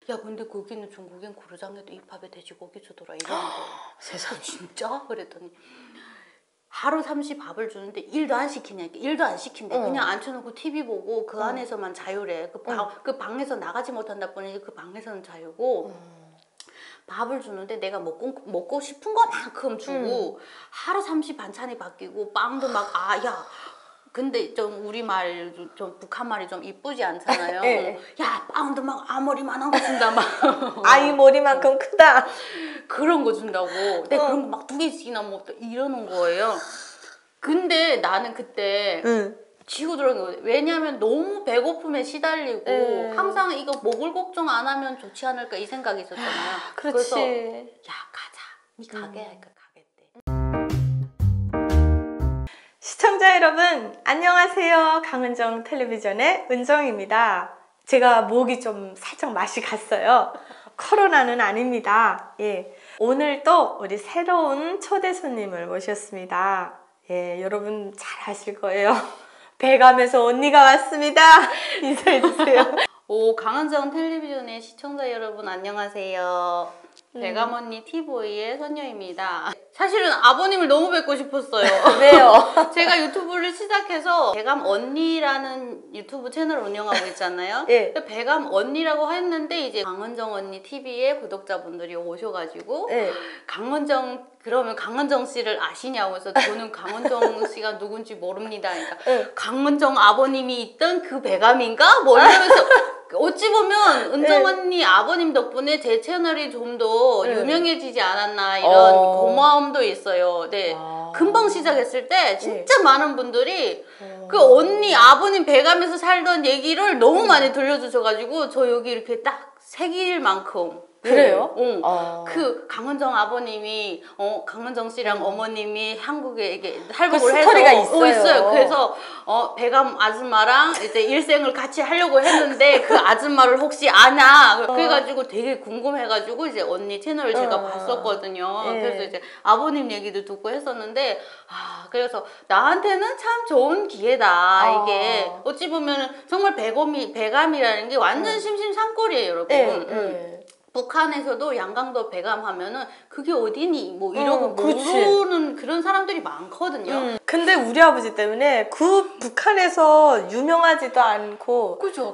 야 근데 거기는 중국엔 구르장에도 잎밥에 돼지고기 주더라 이러는 거예요. 세상에. 진짜? 그랬더니 하루 30밥을 주는데 일도 안 시키냐니까. 일도 안 시킨대. 그냥 앉혀놓고 TV 보고 그 안에서만 자유래. 그 방에서 나가지 못한다 뿐이지 그 방에서는 자유고 밥을 주는데 내가 먹고 싶은 것만큼 주고 하루 30 반찬이 바뀌고 빵도 막 야 근데 좀 우리말 좀 북한 말이 좀 이쁘지 않잖아요. 네. 야 빵도 막 아머리만한 거 준다 막 아이 머리만큼 크다. 그런 거 준다고. 내가 그런 거 막 2개씩이나 뭐 이러는 거예요. 근데 나는 그때 지고 들어간 거예요. 왜냐면 너무 배고픔에 시달리고 항상 이거 먹을 걱정 안 하면 좋지 않을까 이 생각이 있었잖아요. 그렇지. 그래서 야 가자. 니 가게 할까 가겠대. 시청자 여러분 안녕하세요. 강은정 텔레비전의 은정입니다. 제가 목이 좀 살짝 맛이 갔어요. 코로나는 아닙니다. 예, 오늘 또 우리 새로운 초대 손님을 모셨습니다. 예, 여러분 잘 아실 거예요. 배감에서 언니가 왔습니다. 인사해주세요. 오 강은정 텔레비전의 시청자 여러분 안녕하세요. 배감 언니 티보이의 선녀입니다. 사실은 아버님을 너무 뵙고 싶었어요. 왜요? 제가 유튜브를 시작해서 배감 언니라는 유튜브 채널을 운영하고 있잖아요. 예. 배감 언니라고 했는데 이제 강은정 언니 TV의 구독자분들이 오셔가지고 예. 그러면 강은정 씨를 아시냐고 해서 저는 강은정 씨가 누군지 모릅니다. 그러니까 강은정 아버님이 있던 그 배감인가? 뭐 이러면서 어찌 보면 은정 언니 아버님 덕분에 제 채널이 좀 더 유명해지지 않았나 이런 고마움도 있어요. 네. 금방 시작했을 때 진짜 많은 분들이 그 언니 아버님 배감에서 살던 얘기를 너무 많이 들려주셔가지고 저 여기 이렇게 딱 새길 만큼 그래요? 응. 그 강은정 아버님이 강은정 씨랑 어머님이 한국에 이게 탈북을 해서 스토리가 있어요. 그래서 배감 아줌마랑 이제 일생을 같이 하려고 했는데 그 아줌마를 혹시 아냐? 그래가지고 되게 궁금해가지고 이제 언니 채널을 제가 봤었거든요. 그래서 이제 아버님 얘기도 듣고 했었는데 그래서 나한테는 참 좋은 기회다. 이게 어찌 보면 정말 배감이라는 게 완전 심심산골이에요, 여러분. 북한에서도 양강도 배감 하면은 그게 어디니 뭐 이러고 모르는 그런 사람들이 많거든요. 근데 우리 아버지 때문에 그 북한에서 유명하지도 않고 그죠.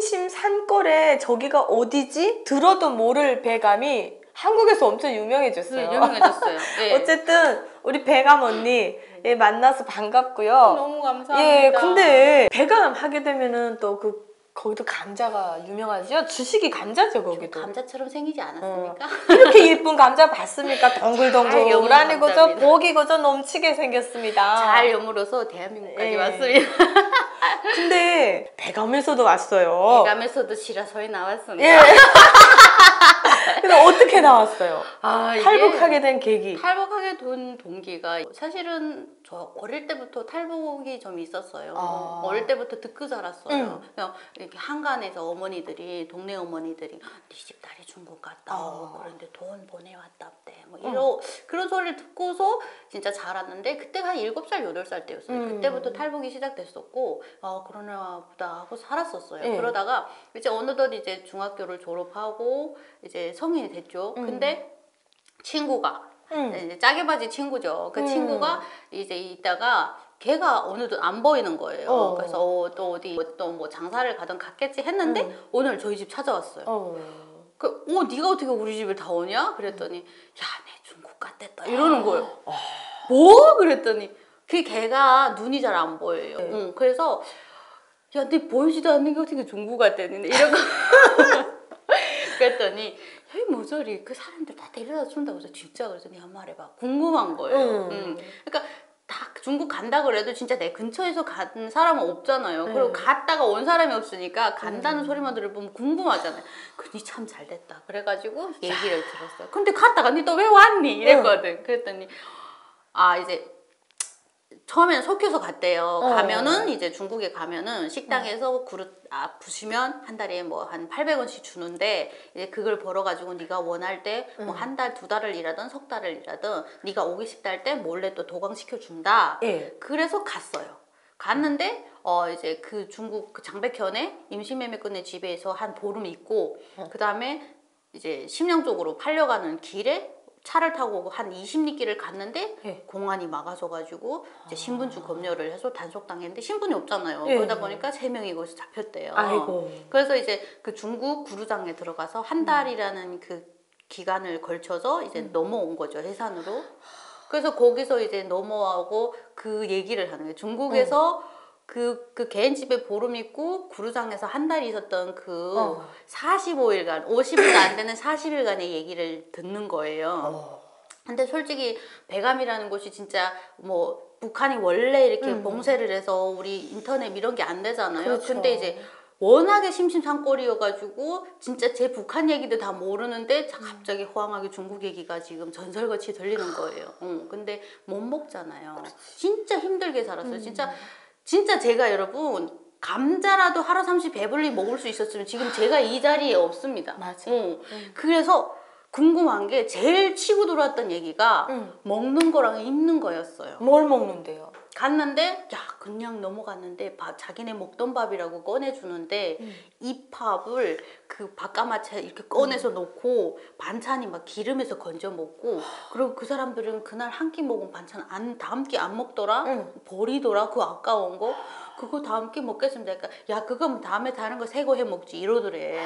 심심산골에 저기가 어디지? 들어도 모를 배감이 한국에서 엄청 유명해졌어요. 네, 유명해졌어요. 네. 어쨌든 우리 배감 언니 만나서 반갑고요. 너무 감사합니다. 예, 근데 배감 하게 되면은 또 거기도 감자가 유명하죠? 주식이 감자죠, 거기도. 감자처럼 생기지 않았습니까? 이렇게 예쁜 감자 봤습니까? 동글동글하니 그저 감사합니다. 목이 그저 넘치게 생겼습니다. 잘 여물어서 대한민국까지 왔습니다. 근데 배감에서도 왔어요. 배감에서도 시라소에 나왔습니다. 예. 그래서 어떻게 나왔어요? 이게 탈북하게 된 계기. 탈북하게 된 동기가 사실은 저 어릴 때부터 탈북이 좀 있었어요. 어릴 때부터 듣고 자랐어요. 그냥 이렇게 한간에서 동네 어머니들이 네 집 딸이 중국 갔다 오고 그런데 돈 보내왔답대. 뭐 그런 소리를 듣고서 진짜 자랐는데 그때가 한 7살, 8살 때였어요. 그때부터 탈북이 시작됐었고 그러나 보다 하고 살았었어요. 그러다가 이제 어느덧 이제 중학교를 졸업하고 이제 성인이 됐죠. 근데 친구가 이제 짜개바지 친구죠. 그 친구가 이제 있다가 걔가 어느덧 안 보이는 거예요. 그래서 또 어디 또 뭐 장사를 가든 갔겠지 했는데 오늘 저희 집 찾아왔어요. 네가 어떻게 우리 집에 다 오냐? 그랬더니 야, 내 중국 갔댔다 이러는 거예요. 뭐? 그랬더니 걔가 눈이 잘 안 보여요. 그래서 야, 네 보이지도 않는 게 어떻게 중국 갔대니 이러고 그랬더니 에이 뭐저리 그 사람들 다 데려다 준다고 해서 진짜 그래서 내가 말해봐 궁금한 거예요. 그러니까 다 중국 간다 그래도 진짜 내 근처에서 간 사람은 없잖아요. 그리고 갔다가 온 사람이 없으니까 간다는 소리만 들어보면 궁금하잖아요. 니 참 잘됐다. 그래가지고 얘기를 들었어요. 근데 갔다가 니 또 왜 왔니? 이랬거든. 그랬더니 이제 처음에는 속여서 갔대요. 가면은 이제 중국에 가면은 식당에서 그릇 부시면 한 달에 뭐 한 800원씩 주는데 이제 그걸 벌어가지고 네가 원할 때 뭐 한 달, 2달을 일하든 석 달을 일하든 네가 오기 싶다 할 때 몰래 또 도강시켜 준다. 그래서 갔어요. 갔는데 이제 그 중국 그 장백현에 임신매매꾼의 집에서 한 보름 있고 그 다음에 이제 심령 쪽으로 팔려가는 길에 차를 타고 한 20리길을 갔는데 예. 공안이 막아서가지고 이제 신분증 검열을 해서 단속당했는데 신분이 없잖아요. 예. 그러다 보니까 3명이 거기서 잡혔대요. 아이고. 그래서 이제 그 중국 구루장에 들어가서 한 달이라는 그 기간을 걸쳐서 이제 넘어온 거죠, 해산으로. 그래서 거기서 이제 넘어가고 그 얘기를 하는 거예요. 중국에서 그 개인 집에 보름 있고 구루장에서 한 달 있었던 그 45일간, 50일도 안 되는 40일간의 얘기를 듣는 거예요. 근데 솔직히 배감이라는 곳이 진짜 뭐 북한이 원래 이렇게 봉쇄를 해서 우리 인터넷 이런 게 안 되잖아요. 그렇죠. 근데 이제 워낙에 심심산골이어가지고 진짜 제 북한 얘기도 다 모르는데 갑자기 호황하게 중국 얘기가 지금 전설같이 들리는 거예요. 근데 못 먹잖아요. 진짜 힘들게 살았어요. 진짜 제가 여러분 감자라도 하루 30 배불리 먹을 수 있었으면 지금 제가 이 자리에 없습니다. 맞아. 그래서 궁금한 게 제일 치고 들어왔던 얘기가 먹는 거랑 입는 거였어요. 뭘 먹는데요? 갔는데 야 그냥 넘어갔는데 자기네 먹던 밥이라고 꺼내주는데 이 밥을 그 밥가마차에 이렇게 꺼내서 놓고 반찬이 막 기름에서 건져 먹고 그리고 그 사람들은 그날 한 끼 먹은 반찬 다음 끼 안 먹더라 버리더라 그 아까운 거 그거 다음 끼 먹겠습니다. 그러니까 야 그거 다음에 다른 거 새 거 해 먹지 이러더래.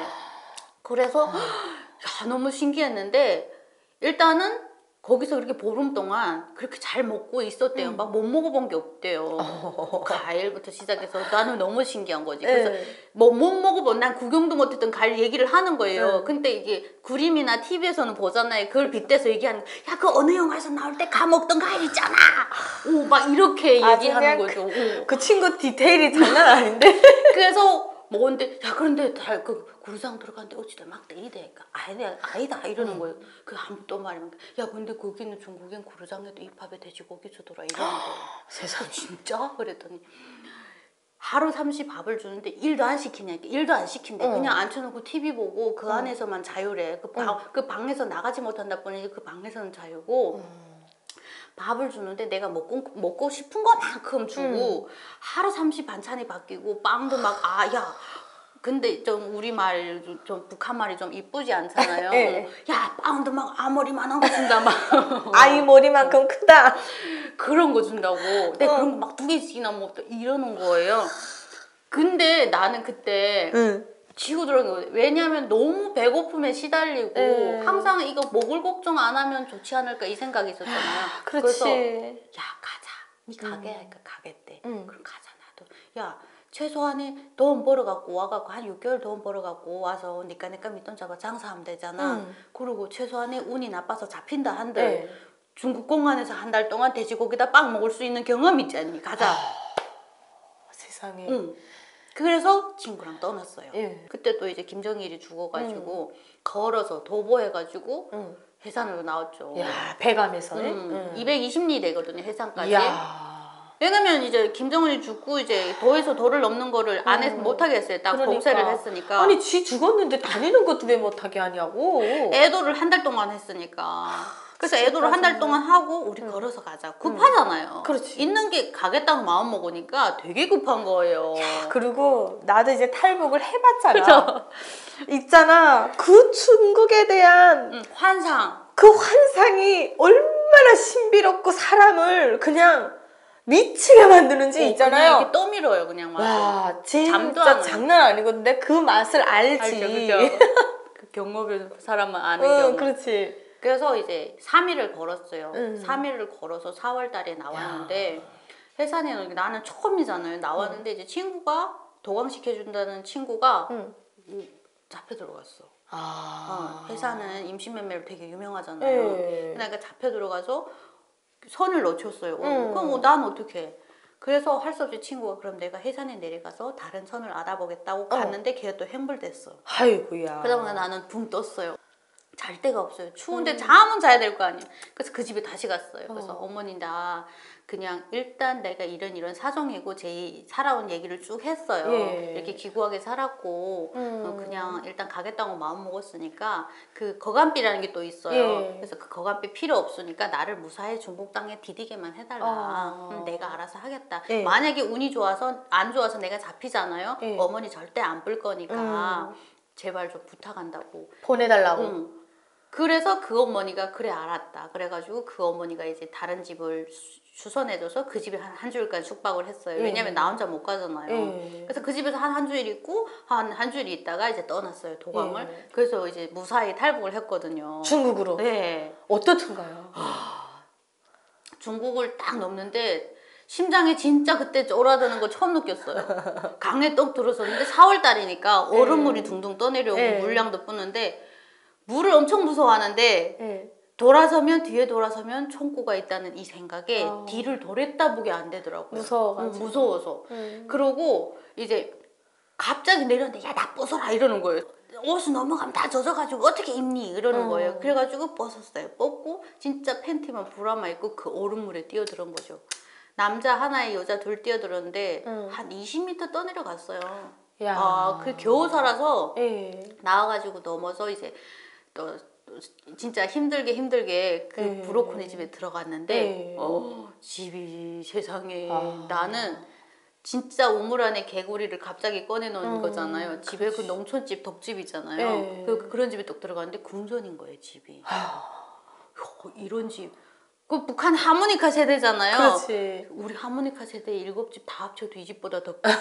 그래서 야 너무 신기했는데 일단은 거기서 그렇게 보름 동안 그렇게 잘 먹고 있었대요. 막 못 먹어본 게 없대요. 과일부터 시작해서 나는 너무 신기한 거지. 그래서 뭐 못 먹어본 난 구경도 못했던 과일 얘기를 하는 거예요. 근데 이게 그림이나 TV에서는 보잖아요. 그걸 빗대서 얘기하는 거. 야 그 어느 영화에서 나올 때 가 먹던 과일 있잖아. 오 막 이렇게 얘기하는 거죠. 그 친구 디테일이 장난 아닌데? 그래서 먹었는데 야 그런데 그 구루장 들어갔는데 어찌돼 막 때리대 아니다 이러는 거예요. 그 한 또 말이면 야 근데 거기는 중국인 구루장에도 이 밥에 돼지고기 주더라 이러는 거예요. 세상에. 진짜? 그랬더니 하루 30 밥을 주는데 일도 안 시키냐니까 일도 안 시킨대. 그냥 앉혀놓고 TV 보고 그 안에서만 자유래. 그 방에서 나가지 못한다 뿐이지 그 방에서는 자유고 밥을 주는데 내가 먹고 싶은 것만큼 주고 하루 30 반찬이 바뀌고 빵도 막 야 근데 좀 우리말 좀 북한 말이 좀 이쁘지 않잖아요. 네. 야 빵도 막 아머리만한 거 준다 막 아이 머리만큼 크다. 그런 거 준다고. 내가 그런 거 막 2개씩이나 먹다 이러는 거예요. 근데 나는 그때 지고 들어간 거예요. 왜냐면 너무 배고픔에 시달리고 항상 이거 먹을 걱정 안 하면 좋지 않을까 이 생각이 있었잖아요. 그렇지. 그래서 야 가자. 니 가게 할까 가겠대. 그럼 가자 나도. 야 최소한에 돈 벌어갖고 와갖고 한 6개월 돈 벌어갖고 와서 니까 밑돈 잡아 장사하면 되잖아. 그리고 최소한에 운이 나빠서 잡힌다 한들 중국 공안에서 한 달 동안 돼지고기다 빵 먹을 수 있는 경험 있잖니. 가자. 세상에. 그래서 친구랑 떠났어요. 예. 그때 또 이제 김정일이 죽어가지고 걸어서 도보해가지고 해산으로 나왔죠. 야 배감에서. 220리 되거든요 해산까지. 야. 왜냐면 이제 김정은이 죽고 이제 도에서 도를 넘는 거를 안 해서 못하게 했어요. 딱 그러니까. 봉쇄를 했으니까. 아니 지 죽었는데 다니는 것도 왜 못하게 하냐고. 애도를 한 달 동안 했으니까. 그래서 애도를 한 달 동안 하고 우리 걸어서 가자. 급하잖아요. 그렇지. 있는 게 가겠다고 마음 먹으니까 되게 급한 거예요. 그리고 나도 이제 탈북을 해봤잖아. 있잖아. 그 중국에 대한 환상. 그 환상이 얼마나 신비롭고 사람을 그냥 미치게 만드는지 있잖아요. 그냥 이렇게 떠밀어요, 그냥 막. 와, 잠도 진짜 안 와요. 장난 아니거든요. 그 맛을 알지. 알죠, 그죠? 그 경험을 사람은 아는 경우. 그렇지. 그래서 이제 3일을 걸었어요. 3일을 걸어서 4월 달에 나왔는데 해산에는 나는 처음이잖아요. 나왔는데 이제 친구가 도강시켜준다는 친구가 잡혀 들어갔어. 해산은 임신매매로 되게 유명하잖아요. 그러니까 잡혀 들어가서 선을 놓쳤어요. 그럼 난 어떻게? 그래서 할 수 없이 친구가 그럼 내가 해산에 내려가서 다른 선을 알아보겠다고 갔는데 걔가 또 횡불됐어. 아이고야. 그러다 보니 나는 붕 떴어요. 잘 데가 없어요. 추운데 잠은 자야 될 거 아니에요. 그래서 그 집에 다시 갔어요. 그래서 어머니 나 그냥 일단 내가 이런 사정이고 제 살아온 얘기를 쭉 했어요. 예. 이렇게 기구하게 살았고 그냥 일단 가겠다고 마음 먹었으니까 그 거간비라는 게 또 있어요. 예. 그래서 그 거간비 필요 없으니까 나를 무사히 중국 땅에 디디게만 해달라. 내가 알아서 하겠다. 예. 만약에 운이 좋아서 안 좋아서 내가 잡히잖아요. 예. 어머니 절대 안 볼 거니까 제발 좀 부탁한다고. 보내달라고. 그래서 그 어머니가 그래 알았다. 그래가지고 그 어머니가 이제 다른 집을 주선해줘서 그 집에 한 주일간 숙박을 했어요. 왜냐면 나 혼자 못 가잖아요. 그래서 그 집에서 한 주일 있고 한 주일 있다가 이제 떠났어요. 도감을. 그래서 이제 무사히 탈북을 했거든요. 중국으로. 네. 어떻든가요? 중국을 딱 넘는데 심장이 진짜 그때 쫄아드는 거 처음 느꼈어요. 강에 떡 들어섰는데 4월 달이니까 얼음물이 둥둥 떠내려오고 물량도 뿌는데 물을 엄청 무서워하는데 뒤에 돌아서면 총구가 있다는 이 생각에 뒤를 돌았다 보게 안 되더라고요. 무서워가지고. 무서워서. 그러고 이제 갑자기 내렸는데 야 나 벗어라 이러는 거예요. 옷을 넘어가면 다 젖어가지고 어떻게 입니 이러는 거예요. 그래가지고 벗었어요. 벗고 진짜 팬티만 브라만 입고 그 얼음물에 뛰어들은 거죠. 남자 하나에 여자 둘 뛰어들었는데 한 20m 떠내려 갔어요. 야. 그 겨우 살아서 예. 나와가지고 넘어서 이제 또 진짜 힘들게 그 브로콜리 집에 들어갔는데 집이 세상에 나는 진짜 우물 안에 개구리를 갑자기 꺼내놓은 거잖아요. 집에 그 농촌집 덕집 있잖아요. 그런 집에 딱 들어갔는데 궁전인 거예요 집이. 이런 집. 그 북한 하모니카 세대잖아요. 그렇지. 우리 하모니카 세대 7집 다 합쳐도 이 집보다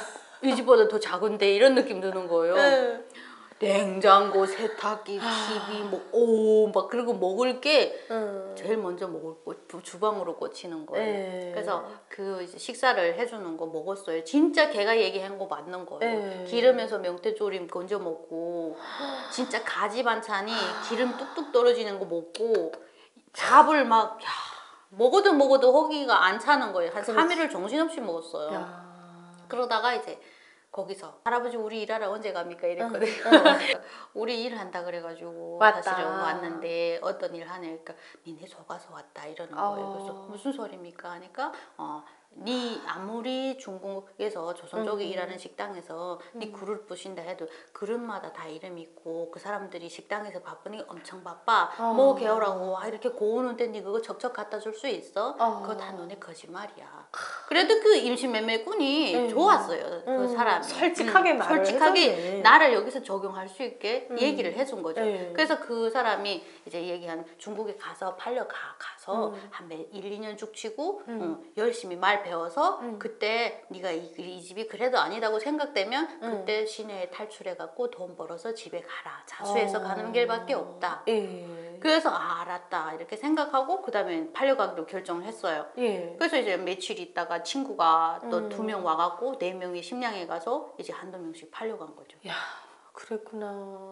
더 작은데 이런 느낌 드는 거예요. 냉장고, 세탁기, TV, 막 그리고 먹을 게 제일 먼저 먹을 거 주방으로 꽂히는 거예요. 그래서 그 이제 식사를 해주는 거 먹었어요. 진짜 걔가 얘기한 거 맞는 거예요. 기름에서 명태조림 건져 먹고 진짜 가지 반찬이 기름 뚝뚝 떨어지는 거 먹고 밥을 막 먹어도 허기가 안 차는 거예요. 한 3일을 정신없이 먹었어요. 그러다가 이제 거기서 할아버지 우리 일하러 언제 갑니까 이랬거든요. 우리 일한다 그래가지고 왔다. 사실은 왔는데 어떤 일 하니까 니네 속아서 왔다 이러는 거예요. 그래서 무슨 소리입니까 하니까 네 아무리 중국에서 조선 쪽에 일하는 식당에서 네 그릇 부신다 해도 그릇마다 다 이름이 있고 그 사람들이 식당에서 바쁘니 엄청 바빠. 뭐 개어라고 이렇게 고우는데 네 그거 척척 갖다 줄 수 있어? 그거 다 너네 거짓말이야. 그래도 그 임신매매꾼이 좋았어요. 그 사람이. 솔직하게 말을 해줬네. 나를 여기서 적용할 수 있게 얘기를 해준 거죠. 그래서 그 사람이 이제 얘기한 중국에 가서 가서 한 1, 2년 쭉 치고 열심히 말 배워서 그때 네가 이 집이 그래도 아니다고 생각되면 그때 시내에 탈출해갖고 돈 벌어서 집에 가라. 자수해서 가는 길밖에 없다. 그래서 알았다 이렇게 생각하고 그 다음에 팔려가기로 결정을 했어요. 그래서 이제 며칠 있다가 친구가 또 2명 와갖고 4명이 심양에 가서 이제 한두 명씩 팔려간 거죠. 야, 그랬구나.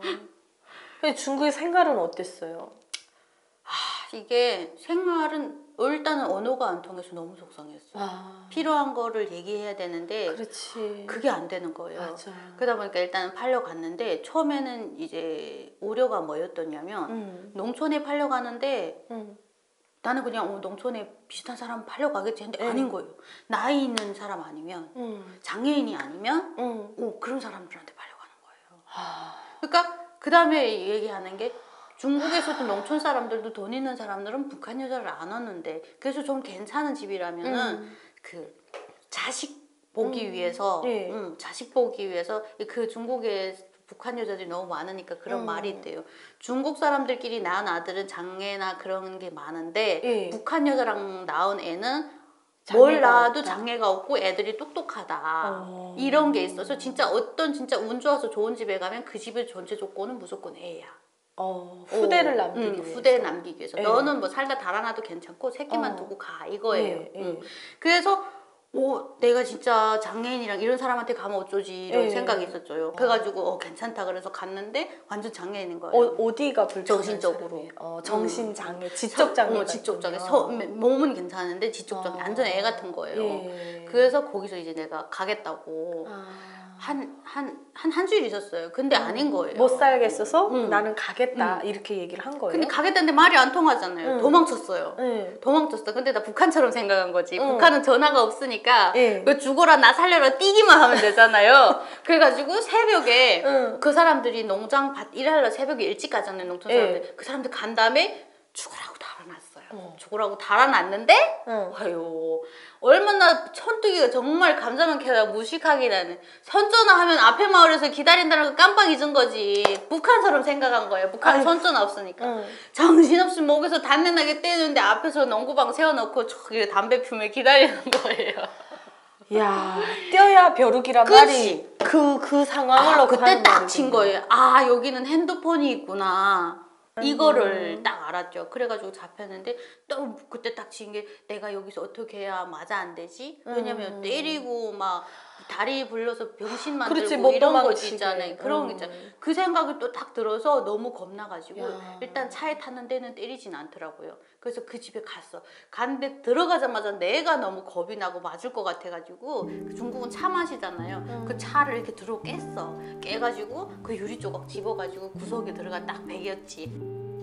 중국의 생활은 어땠어요? 이게 생활은 일단은 언어가 안 통해서 너무 속상했어요. 필요한 거를 얘기해야 되는데 그렇지. 그게 안 되는 거예요. 맞아. 그러다 보니까 일단은 팔려갔는데 처음에는 이제 우려가 뭐였더냐면 농촌에 팔려가는데 나는 그냥 농촌에 비슷한 사람 팔려가겠지 했는데 아닌 거예요. 나이 있는 사람 아니면 장애인이 아니면 그런 사람들한테 팔려가는 거예요. 그러니까 그 다음에 얘기하는 게 중국에서도 농촌 사람들도 돈 있는 사람들은 북한 여자를 안 얻는데 그래서 좀 괜찮은 집이라면은 그 자식 보기 위해서 자식 보기 위해서 그 중국에 북한 여자들이 너무 많으니까 그런 말이 있대요. 중국 사람들끼리 낳은 아들은 장애나 그런 게 많은데 북한 여자랑 낳은 애는 뭘 낳아도 장애가 없고 애들이 똑똑하다. 이런 게 있어서 진짜 진짜 운 좋아서 좋은 집에 가면 그 집의 전체 조건은 무조건 애야. 후대를 남기기 위해서. 후대를 남기기 위해서. 너는 뭐 살다 달아나도 괜찮고 새끼만 두고 가 이거예요. 그래서 내가 진짜 장애인이랑 이런 사람한테 가면 어쩌지 이런 생각이 있었죠. 그래가지고 괜찮다 그래서 갔는데 완전 장애인인 거예요. 어디가 불편한 정신적으로. 정신장애, 지적장애. 지적장애. 몸은 괜찮은데 지적장애. 완전 애 같은 거예요. 그래서 거기서 이제 내가 가겠다고. 한 주일 있었어요. 근데 아닌 거예요. 못 살겠어서 응. 나는 가겠다 이렇게 얘기를 한 거예요. 근데 가겠다는데 말이 안 통하잖아요. 응. 도망쳤어요. 네. 도망쳤어. 근데 나 북한처럼 생각한 거지. 응. 북한은 전화가 없으니까 예. 왜 죽어라 나 살려라 뛰기만 하면 되잖아요. 그래가지고 새벽에 응. 그 사람들이 농장 밭 일하러 새벽에 일찍 가잖아요. 농촌 사람들. 예. 그 사람들 간 다음에 죽으라고 달아났어요. 죽으라고 달아났는데 응. 아유 얼마나 천뚜기가 정말 감자만 캐다 무식하기라는 선전화하면 앞에 마을에서 기다린다는 거 깜빡 잊은 거지. 북한처럼 생각한 거예요. 북한은 선전화 없으니까. 응. 정신없이 목에서 단내나게 떼는데 앞에서 농구방 세워놓고 저기 담배 피우며 기다리는 거예요. 야, 뛰어야 벼룩이란 그치. 말이 그 상황을 넣고 그때 하는 딱 친 말이군요. 거예요. 아 여기는 핸드폰이 있구나. 이거를 딱 알았죠. 그래가지고 잡혔는데 또 그때 딱 친 게 내가 여기서 어떻게 해야 맞아 안 되지? 왜냐면 때리고 막 다리 불려서 병신 그렇지, 만들고 못 이런 거 도망치게. 있잖아요. 그런 거 있잖아요. 그 생각이 또 딱 들어서 너무 겁나가지고 야. 일단 차에 탔는 데는 때리진 않더라고요. 그래서 그 집에 갔어. 갔는데 들어가자마자 내가 너무 겁이 나고 맞을 것 같아가지고 그 중국은 차 마시잖아요. 그 차를 이렇게 들어 깼어. 깨가지고 그 유리 조각 집어가지고 구석에 들어가 딱 베겼지.